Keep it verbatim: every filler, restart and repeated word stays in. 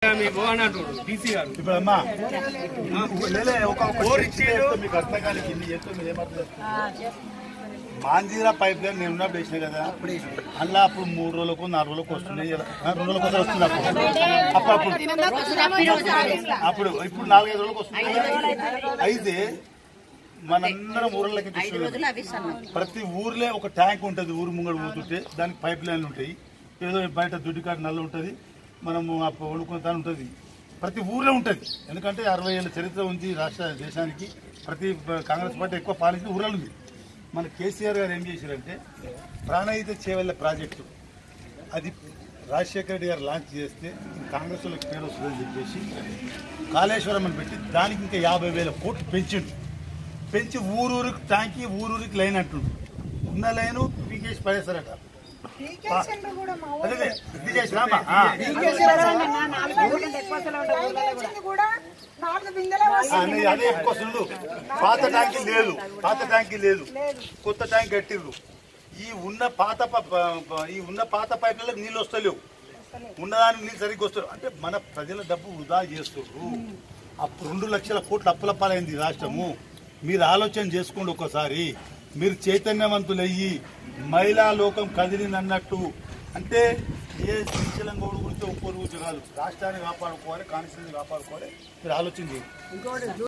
ఇప్పుడు అమ్మా మీకు అర్థం కానీ కింది చెప్తే మీరు ఏమర్థం మాంజీరా పైప్ లైన్ నేను ఉన్నప్పుడు వేసినా కదా అలా అప్పుడు మూడు రోజులకు నాలుగు రోజులకు వస్తున్నాయి రెండు రోజులకు ఒకసారి వస్తుంది అప్పుడు అప్పుడు అప్పుడు ఇప్పుడు నాలుగైదు రోజులకు వస్తుంది. అయితే మనందరం ఊర్లకి ప్రతి ఊర్లే ఒక ట్యాంక్ ఉంటుంది. ఊరు ముంగడు పోతుంటే దానికి పైప్ లైన్లు ఉంటాయి. ఏదో బయట దుడ్డికాటు నల్ల ఉంటుంది, మనము వండుకుంటా ఉంటుంది. ప్రతి ఊర్లో ఉంటుంది. ఎందుకంటే అరవై ఏళ్ళ చరిత్ర ఉంది రాష్ట్ర దేశానికి. ప్రతి కాంగ్రెస్ పార్టీ ఎక్కువ పాలించిన ఊర్లో ఉంది. మన కేసీఆర్ గారు ఏం చేశారంటే ప్రాణహిత చేవెళ్ళ ప్రాజెక్టు అది రాజశేఖర రెడ్డి గారు లాంచ్ చేస్తే కాంగ్రెస్ వాళ్ళకి పేరు వస్తుందని చెప్పేసి కాళేశ్వరం అని పెట్టి దానికి ఇంకా యాభై వేల కోట్లు పెంచిండు. పెంచి ఊరూరికి ట్యాంకి ఊరూరికి లైన్ అంటుండు. ఉన్న లైను పీకేసి పడేస్తారట. అదే ఇది చేసినామా అదే ఎక్కువ. పాత ట్యాంకీ లేదు, పాత ట్యాంకీ లేదు, కొత్త ట్యాంక్ కట్టిర్రు. ఈ ఉన్న పాత ఈ ఉన్న పాత పైపులకు నీళ్ళు వస్తలేవు, ఉన్నదానికి నీళ్ళు సరిగ్గా వస్తారు. అంటే మన ప్రజల డబ్బు వృధా చేస్తున్నారు. అప్పుడు రెండు లక్షల కోట్ల అప్పుల పాలైంది రాష్ట్రము. మీరు ఆలోచన చేసుకోండి ఒకసారి. మీరు చైతన్యవంతులయ్యి మహిళా లోకం కదిలినన్నట్టు. అంటే ఏ శ్రీశైలం గౌడు గురించి ఒక్కరు గురించి కాదు, రాష్ట్రాన్ని కాపాడుకోవాలి, కాన్స్టిట్యూన్సీని కాపాడుకోవాలి. మీరు ఆలోచన చేయండి.